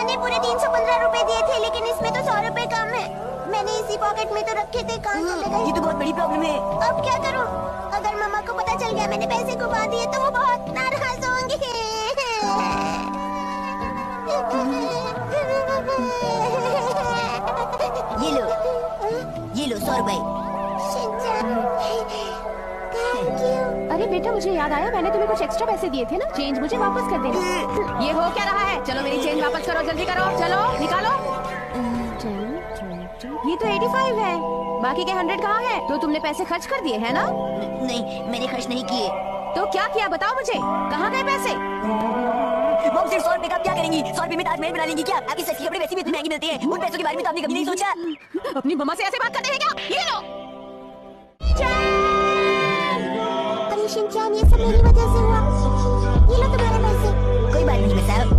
मैंने पूरे 315 रुपए दिए थे, लेकिन इसमें तो 100 रुपए कम है। मैंने इसी पॉकेट में तो रखे थे, कहाँ चले गए? ये तो बहुत बड़ी प्रॉब्लम है। अब क्या करूं? अगर मम्मा को पता चल गया मैंने पैसे घुमा दिए तो वो बहुत नाराज होंगी। ये लो 100 रुपए। Thank you. अरे बेटा, मुझे याद आया, मैंने तुम्हें कुछ एक्स्ट्रा पैसे दिए थे ना, चेंज मुझे वापस कर देना। ये हो क्या रहा है? चलो मेरी चेंज वापस करो, जल्दी करो, चलो निकालो। ये तो 85 है, बाकी के 100 कहाँ है? तो तुमने पैसे खर्च कर दिए है ना? नहीं, मैंने खर्च नहीं किए। तो क्या किया बताओ मुझे, कहाँ गए पैसे? मॉम सिर्फ 100 रुपए का क्या करेंगी? 100 रुपए में ताजमहल बना लेंगी क्या? आपकी सस्ती कपड़े वैसे भी इतनी महंगी मिलती है, उन पैसों के बारे में तो आपने कभी नहीं सोचा। अपनी मम्मा से ऐसे बात करते हैं क्या? ये लो। अरे शिनचैन, ये सब मेरी वजह से हुआ। ये लो तुम्हारे पैसे। कोई बात नहीं बसाओ।